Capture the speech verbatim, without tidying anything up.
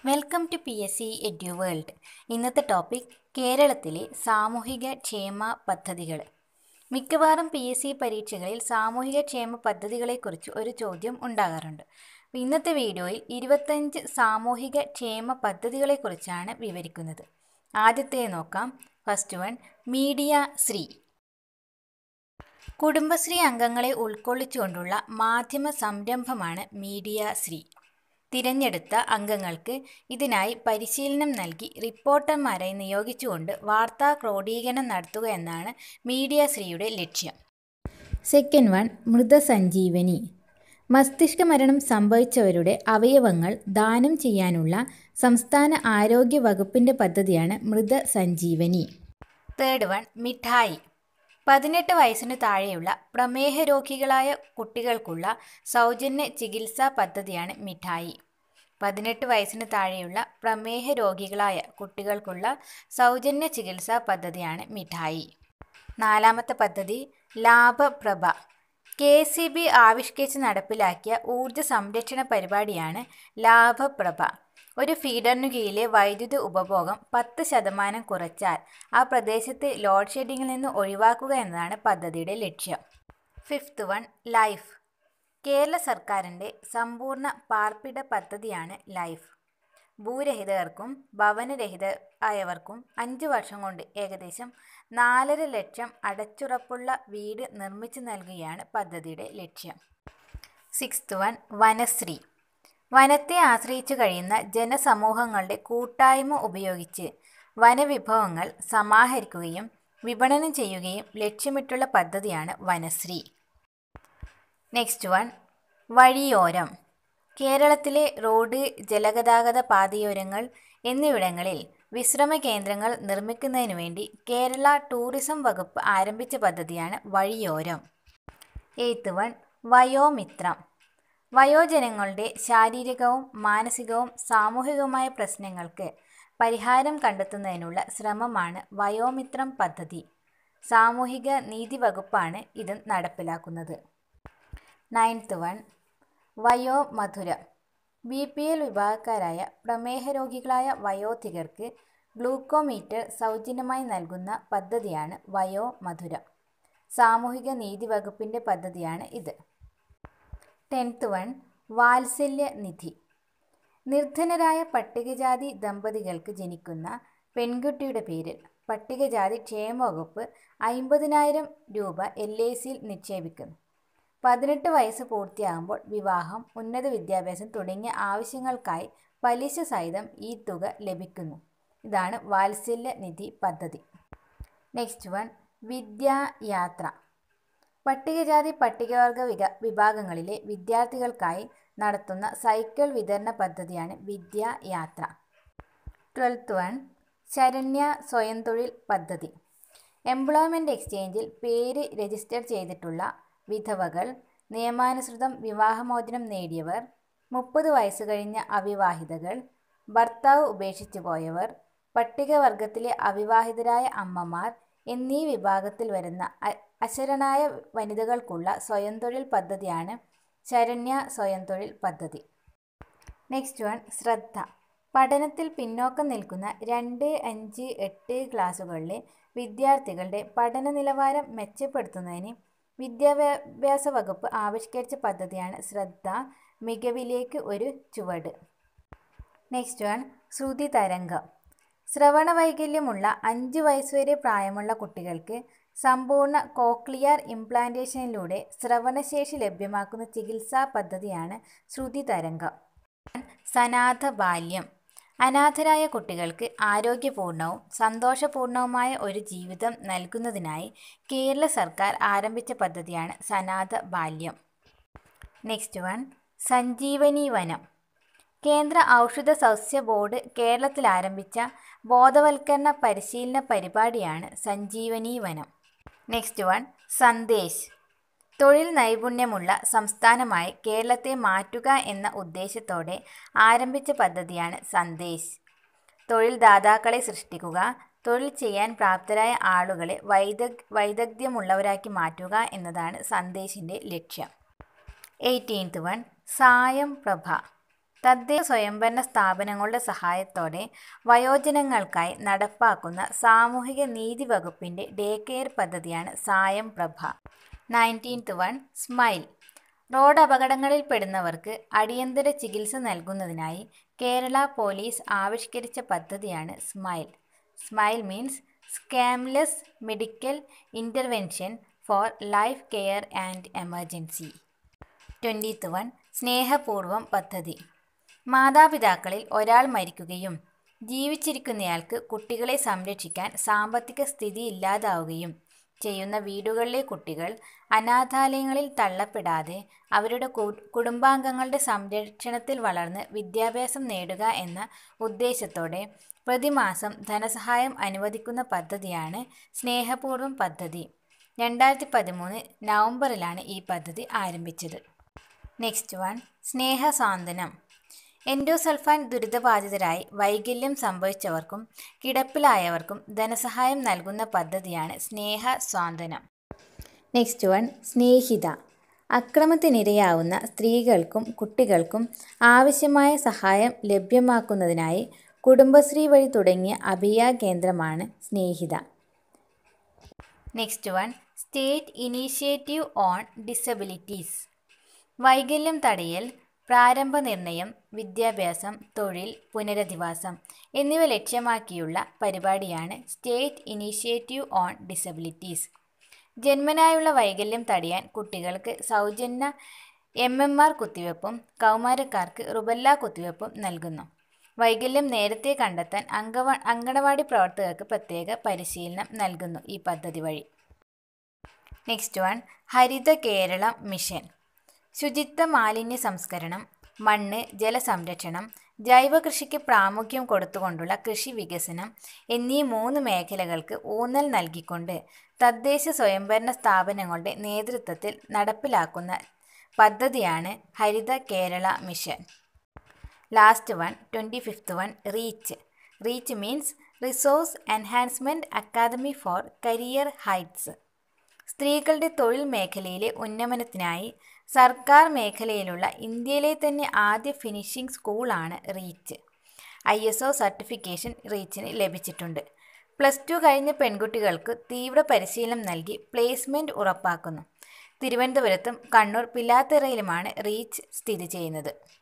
Welcome to P S C edu world. ഇന്നത്തെ topic കേരളത്തിലെ സാമൂഹിക ക്ഷേമ പദ്ധതികൾ. മിക്കവാറും പി എസ് സി പരീക്ഷകളിൽ സാമൂഹിക ക്ഷേമ പദ്ധതികളെക്കുറിച്ച് ഒരു ചോദ്യം ഉണ്ടാകാറുണ്ട്. ഇന്നത്തെ വീഡിയോയിൽ ഇരുപത്തഞ്ച് സാമൂഹിക ക്ഷേമ പദ്ധതികളെക്കുറിച്ചാണ് വിവരിക്കുന്നത്. ആദ്യത്തെ നോക്കാം. First one, media Sree. Kudumbashree അംഗങ്ങളെ ഉൾക്കൊള്ളിച്ചുകൊണ്ടുള്ള മാധ്യമ സംരംഭമാണ് മീഡിയ ശ്രീ. തിരഞ്ഞെടുത്ത അംഗങ്ങൾക്ക് ഇതിനായി പരിശീലനം നൽകി റിപ്പോർട്ടർമാരായി നിയോഗിച്ചുകൊണ്ട് വാർത്താ ക്രോഡീകരണം നടത്തുക എന്നാണ് മീഡിയ ശ്രീയുടെ ലക്ഷ്യം. Second one, Mrithasanjeevani. മസ്തിഷ്ക മരണം സംഭവിച്ചവരുടെ അവയവങ്ങൾ ദാനം ചെയ്യാനുള്ള സംസ്ഥാന ആരോഗ്യ വകുപ്പിൻ്റെ പദ്ധതിയാണ് മൃതസഞ്ജീവനി. തേർഡ് വൺ, മിഠായി. പതിനെട്ട് വയസ്സിനു താഴെയുള്ള പ്രമേഹ രോഗികളായ കുട്ടികൾക്കുള്ള സൗജന്യ ചികിത്സാ പദ്ധതിയാണ് മിഠായി. പതിനെട്ട് വയസ്സിനു താഴെയുള്ള പ്രമേഹ രോഗികളായ കുട്ടികൾക്കുള്ള സൗജന്യ ചികിത്സാ പദ്ധതിയാണ് മിഠായി. നാലാമത്തെ പദ്ധതി Labhaprabha. K S E B ആവിഷ്കരിച്ച് നടപ്പിലാക്കിയ ഊർജ സംരക്ഷണ പരിപാടിയാണ് ലാഭപ്രഭ. ഒരു ഫീഡറിനു കീഴിലെ വൈദ്യുതി ഉപഭോഗം പത്ത് ശതമാനം കുറച്ചാൽ ആ പ്രദേശത്തെ ലോഡ് ഷെഡിങ്ങിൽ നിന്ന് ഒഴിവാക്കുക എന്നതാണ് പദ്ധതിയുടെ ലക്ഷ്യം. Fifth one, life. കേരള സർക്കാരിൻ്റെ സമ്പൂർണ്ണ പാർപ്പിട പദ്ധതിയാണ് ലൈഫ്. ഭൂരഹിതർക്കും ഭവനരഹിത ആയവർക്കും അഞ്ച് വർഷം കൊണ്ട് ഏകദേശം നാലര ലക്ഷം അടച്ചുറപ്പുള്ള വീട് നിർമ്മിച്ചു നൽകുകയാണ് പദ്ധതിയുടെ ലക്ഷ്യം. Sixth one, Vanasree. വനത്തെ ആശ്രയിച്ചു കഴിയുന്ന ജനസമൂഹങ്ങളുടെ കൂട്ടായ്മ ഉപയോഗിച്ച് വനവിഭവങ്ങൾ സമാഹരിക്കുകയും വിപണനം ചെയ്യുകയും ലക്ഷ്യമിട്ടുള്ള പദ്ധതിയാണ് വനശ്രീ. Next one, വഴിയോരം. കേരളത്തിലെ റോഡ്, ജലഗതാഗത പാതയോരങ്ങൾ എന്നിവിടങ്ങളിൽ വിശ്രമ കേന്ദ്രങ്ങൾ നിർമ്മിക്കുന്നതിനു വേണ്ടി കേരള ടൂറിസം വകുപ്പ് ആരംഭിച്ച പദ്ധതിയാണ് വഴിയോരം. Eighth one, Vayomithram. വയോജനങ്ങളുടെ ശാരീരികവും മാനസികവും സാമൂഹികവുമായ പ്രശ്നങ്ങൾക്ക് പരിഹാരം കണ്ടെത്തുന്നതിനുള്ള ശ്രമമാണ് വയോമിത്രം പദ്ധതി. സാമൂഹിക നീതി വകുപ്പാണ് ഇത് നടപ്പിലാക്കുന്നത്. Ninth one, Vayomadhuram. B P L വിഭാഗക്കാരായ പ്രമേഹ രോഗികളായ വയോധികർക്ക് ഗ്ലൂക്കോമീറ്റർ സൗജന്യമായി നൽകുന്ന പദ്ധതിയാണ് വയോമധുരം. സാമൂഹിക നീതി വകുപ്പിൻ്റെ പദ്ധതിയാണ് ഇത്. ടെൻത്ത് വൺ, വാത്സല്യ നിധി. നിർധനരായ പട്ടികജാതി ദമ്പതികൾക്ക് ജനിക്കുന്ന പെൺകുട്ടിയുടെ പേരിൽ പട്ടികജാതി ക്ഷേമ വകുപ്പ് അമ്പതിനായിരം രൂപ എൽ ഐ സിയിൽ നിക്ഷേപിക്കുന്നു. പതിനെട്ട് വയസ്സ് പൂർത്തിയാകുമ്പോൾ വിവാഹം, ഉന്നത വിദ്യാഭ്യാസം തുടങ്ങിയ ആവശ്യങ്ങൾക്കായി പലിശ സഹിതം ഈ തുക ലഭിക്കുന്നു. ഇതാണ് വാത്സല്യ നിധി പദ്ധതി. Next one, Vidyayatra. പട്ടികജാതി പട്ടികവർഗ വിക വിഭാഗങ്ങളിലെ വിദ്യാർത്ഥികൾക്കായി നടത്തുന്ന സൈക്കിൾ വിതരണ പദ്ധതിയാണ് വിദ്യായാത്ര. ട്വൽത്ത് വൺ, ശരണ്യ സ്വയം തൊഴിൽ പദ്ധതി. എംപ്ലോയ്മെൻറ്റ് എക്സ്ചേഞ്ചിൽ പേര് രജിസ്റ്റർ ചെയ്തിട്ടുള്ള വിധവകൾ, നിയമാനുസൃതം വിവാഹമോചനം നേടിയവർ, മുപ്പത് വയസ്സ് കഴിഞ്ഞ അവിവാഹിതകൾ, ഭർത്താവ് ഉപേക്ഷിച്ചു പോയവർ, പട്ടികവർഗത്തിലെ അവിവാഹിതരായ അമ്മമാർ എന്നീ വിഭാഗത്തിൽ വരുന്ന അശരണായ വനിതകൾക്കുള്ള സ്വയം തൊഴിൽ പദ്ധതിയാണ് ശരണ്യ സ്വയം തൊഴിൽ പദ്ധതി. നെക്സ്റ്റ് വൺ, ശ്രദ്ധ. പഠനത്തിൽ പിന്നോക്കം നിൽക്കുന്ന രണ്ട്, അഞ്ച്, എട്ട് ക്ലാസ്സുകളിലെ വിദ്യാർത്ഥികളുടെ പഠന നിലവാരം മെച്ചപ്പെടുത്തുന്നതിന് വിദ്യാഭ്യാസ വകുപ്പ് ആവിഷ്കരിച്ച പദ്ധതിയാണ് ശ്രദ്ധ, മികവിലേക്ക് ഒരു ചുവട്. നെക്സ്റ്റ് വൺ, ശ്രുതി തരംഗം. ശ്രവണ വൈകല്യമുള്ള അഞ്ച് വയസ്സുവരെ പ്രായമുള്ള കുട്ടികൾക്ക് സമ്പൂർണ്ണ കോക്ലിയർ ഇംപ്ലാന്റേഷനിലൂടെ ശ്രവണശേഷി ലഭ്യമാക്കുന്ന ചികിത്സാ പദ്ധതിയാണ് ശ്രുതി തരംഗം. സനാഥ ബാല്യം. അനാഥരായ കുട്ടികൾക്ക് ആരോഗ്യപൂർണവും സന്തോഷപൂർണവുമായ ഒരു ജീവിതം നൽകുന്നതിനായി കേരള സർക്കാർ ആരംഭിച്ച പദ്ധതിയാണ് സനാഥ ബാല്യം. നെക്സ്റ്റ് വൺ, സഞ്ജീവനി വനം. കേന്ദ്ര ഔഷധ സസ്യ ബോർഡ് കേരളത്തിൽ ആരംഭിച്ച ബോധവൽക്കരണ പരിശീലന പരിപാടിയാണ് സഞ്ജീവനി വനം. Next one, Sandesh. തൊഴിൽ നൈപുണ്യമുള്ള സംസ്ഥാനമായി കേരളത്തെ മാറ്റുക എന്ന ഉദ്ദേശത്തോടെ ആരംഭിച്ച പദ്ധതിയാണ് സന്ദേശ്. തൊഴിൽ ദാതാക്കളെ സൃഷ്ടിക്കുക, തൊഴിൽ ചെയ്യാൻ പ്രാപ്തരായ ആളുകളെ വൈദഗ് വൈദഗ്ധ്യമുള്ളവരാക്കി മാറ്റുക എന്നതാണ് സന്ദേശിൻ്റെ ലക്ഷ്യം. എയ്റ്റീൻത്ത് വൺ, സായം പ്രഭ. തദ്ദേശ സ്വയംഭരണ സ്ഥാപനങ്ങളുടെ സഹായത്തോടെ വയോജനങ്ങൾക്കായി നടപ്പാക്കുന്ന സാമൂഹിക നീതി വകുപ്പിൻ്റെ ഡേ കെയർ പദ്ധതിയാണ് Sayamprabha. Nineteenth one smile. Road അപകടങ്ങളിൽപ്പെടുന്നവർക്ക് അടിയന്തര ചികിത്സ നൽകുന്നതിനായി കേരള പോലീസ് ആവിഷ്കരിച്ച പദ്ധതിയാണ് smile. Smile means seamless medical intervention for life care and emergency. Twentieth one Snehapoorvam പദ്ധതി. മാതാപിതാക്കളിൽ ഒരാൾ മരിക്കുകയും ജീവിച്ചിരിക്കുന്നയാൾക്ക് കുട്ടികളെ സംരക്ഷിക്കാൻ സാമ്പത്തിക സ്ഥിതി ഇല്ലാതാവുകയും ചെയ്യുന്ന വീടുകളിലെ കുട്ടികൾ അനാഥാലയങ്ങളിൽ തള്ളപ്പെടാതെ അവരുടെ കുടുംബാംഗങ്ങളുടെ സംരക്ഷണത്തിൽ വളർന്ന് വിദ്യാഭ്യാസം നേടുക എന്ന ഉദ്ദേശത്തോടെ പ്രതിമാസം ധനസഹായം അനുവദിക്കുന്ന പദ്ധതിയാണ് സ്നേഹപൂർവം പദ്ധതി. രണ്ടായിരത്തി പതിമൂന്ന് നവംബറിലാണ് ഈ പദ്ധതി ആരംഭിച്ചത്. Next one Snehasanthwanam. എൻഡോസൾഫാൻ ദുരിതബാധിതരായി വൈകല്യം സംഭവിച്ചവർക്കും കിടപ്പിലായവർക്കും ധനസഹായം നൽകുന്ന പദ്ധതിയാണ് സ്നേഹസാന്ത്വനം. നെക്സ്റ്റ് വൺ സ്നേഹിത. അക്രമത്തിനിരയാവുന്ന സ്ത്രീകൾക്കും കുട്ടികൾക്കും ആവശ്യമായ സഹായം ലഭ്യമാക്കുന്നതിനായി കുടുംബശ്രീ വഴി തുടങ്ങിയ അഭയ കേന്ദ്രമാണ് Snehitha. Next one state initiative on disabilities. വൈകല്യം തടയൽ, പ്രാരംഭ നിർണയം, വിദ്യാഭ്യാസം, തൊഴിൽ, പുനരധിവാസം എന്നിവ ലക്ഷ്യമാക്കിയുള്ള പരിപാടിയാണ് സ്റ്റേറ്റ് ഇനീഷ്യേറ്റീവ് ഓൺ ഡിസബിലിറ്റീസ്. ജന്മനായുള്ള വൈകല്യം തടയാൻ കുട്ടികൾക്ക് സൗജന്യ എം എം ആർ കുത്തിവയ്പ്പും കൗമാരക്കാർക്ക് റുബെല്ല കുത്തിവയ്പ്പും നൽകുന്നു. വൈകല്യം നേരത്തെ കണ്ടെത്താൻ അംഗവ അങ്കണവാടി പ്രവർത്തകർക്ക് പ്രത്യേക പരിശീലനം നൽകുന്നു ഈ പദ്ധതി വഴി. Next one Haritha Keralam mission. ശുചിത്വ മാലിന്യ സംസ്കരണം, മണ്ണ് ജലസംരക്ഷണം, ജൈവ കൃഷിക്ക് പ്രാമുഖ്യം കൊടുത്തുകൊണ്ടുള്ള കൃഷി വികസനം എന്നീ മൂന്ന് മേഖലകൾക്ക് ഊന്നൽ നൽകിക്കൊണ്ട് തദ്ദേശ സ്വയംഭരണ സ്ഥാപനങ്ങളുടെ നേതൃത്വത്തിൽ നടപ്പിലാക്കുന്ന പദ്ധതിയാണ് Haritha Kerala mission. Last one twenty fifth one reach. Reach means resource enhancement academy for career heights. സ്ത്രീകളുടെ തൊഴിൽ മേഖലയിലെ ഉന്നമനത്തിനായി സർക്കാർ മേഖലയിലുള്ള ഇന്ത്യയിലെ തന്നെ ആദ്യ ഫിനിഷിംഗ് സ്കൂളാണ് reach. I S O certification റീച്ചിന് ലഭിച്ചിട്ടുണ്ട്. പ്ലസ് ടു കഴിഞ്ഞ പെൺകുട്ടികൾക്ക് തീവ്ര പരിശീലനം നൽകി പ്ലേസ്മെൻറ്റ് ഉറപ്പാക്കുന്നു. തിരുവനന്തപുരത്തും കണ്ണൂർ പിലാത്തറയിലുമാണ് റീച്ച് സ്ഥിതി ചെയ്യുന്നത്.